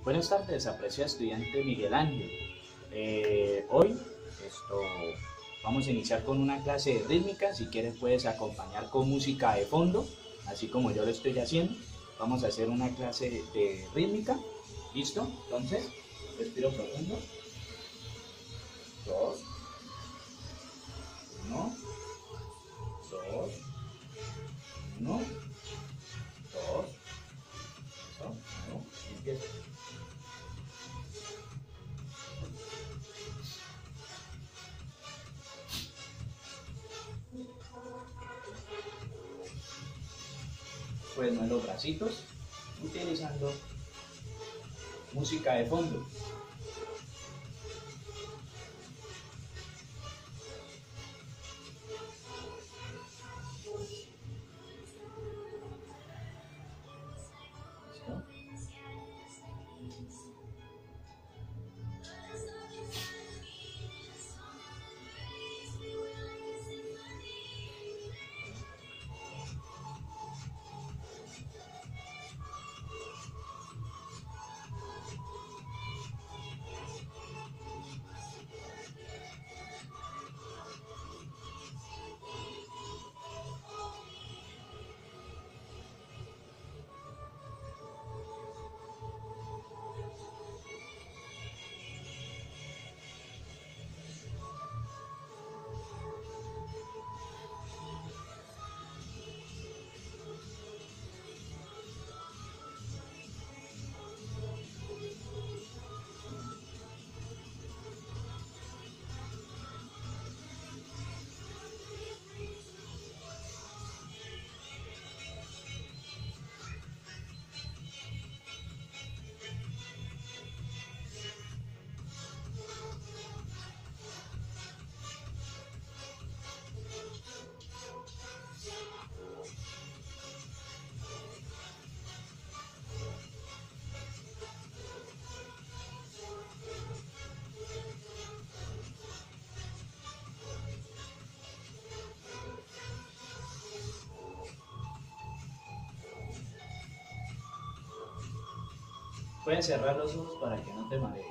Buenas tardes, apreciado estudiante Miguel Ángel. Hoy vamos a iniciar con una clase de rítmica. Si quieres puedes acompañar con música de fondo, así como yo lo estoy haciendo. Vamos a hacer una clase de rítmica. ¿Listo? Entonces, respiro profundo. 2, 1, 2, 1, 2, 1, empieza. Puedes mover los bracitos utilizando música de fondo. Puedes cerrar los ojos para que no te marees.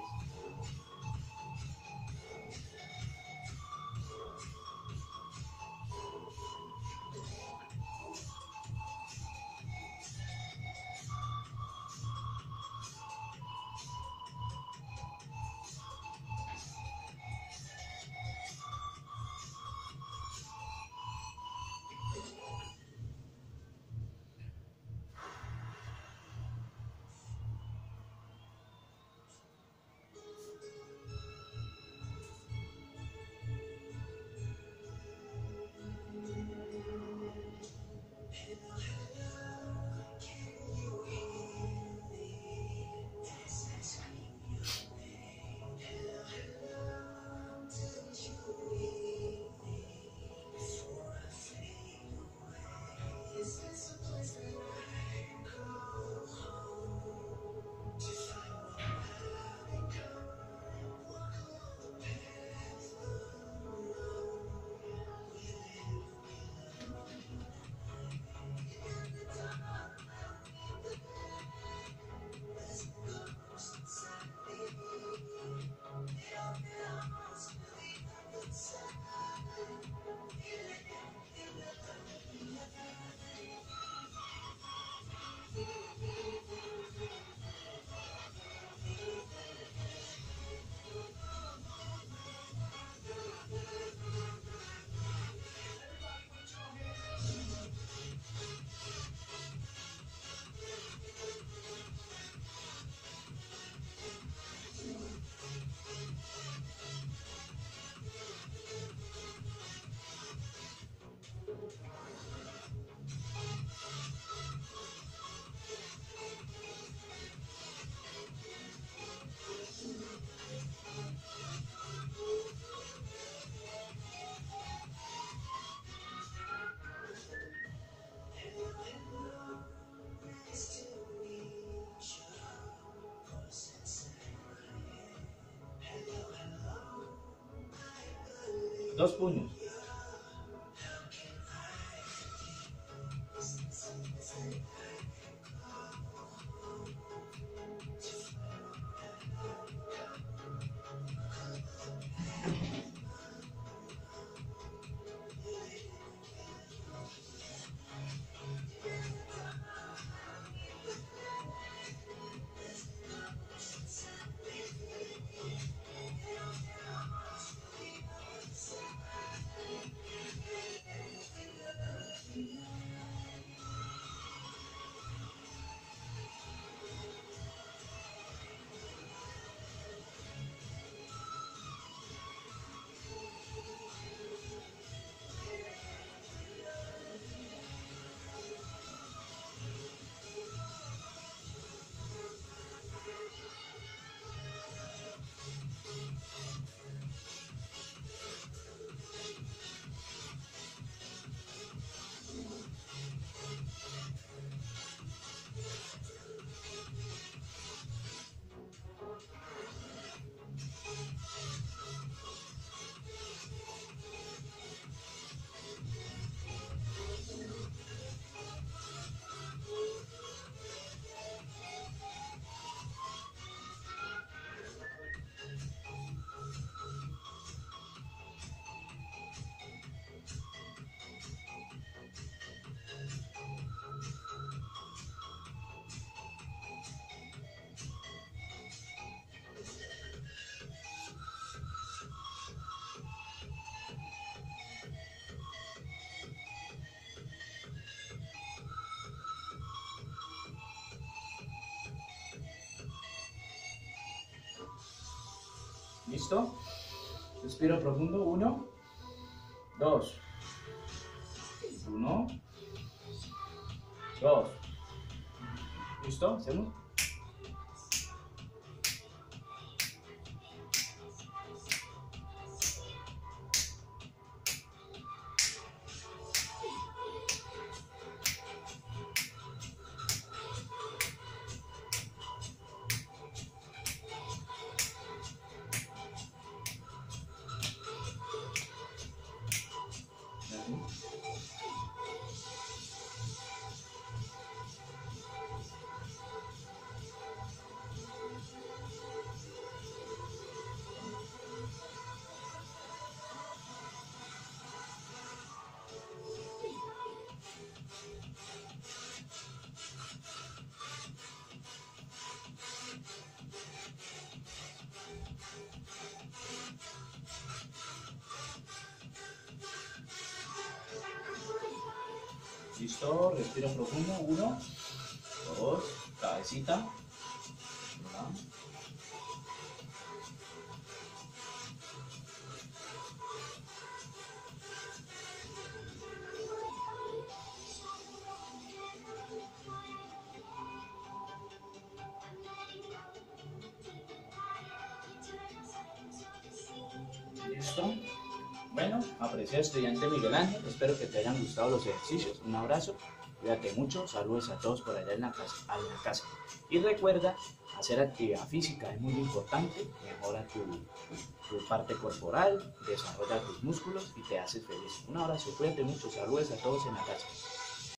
Dos puños. ¿Listo? Respiro profundo. 1, 2. 1, 2. ¿Listo? Hacemos. Listo, respiro profundo. 1, 2, cabecita. 1. Listo. Bueno, apreciado estudiante Miguel Ángel, espero que te hayan gustado los ejercicios. Un abrazo, cuídate mucho, saludos a todos por allá en la casa. Y recuerda, hacer actividad física es muy importante, mejora tu parte corporal, desarrolla tus músculos y te haces feliz. Un abrazo, cuídate mucho, saludos a todos en la casa.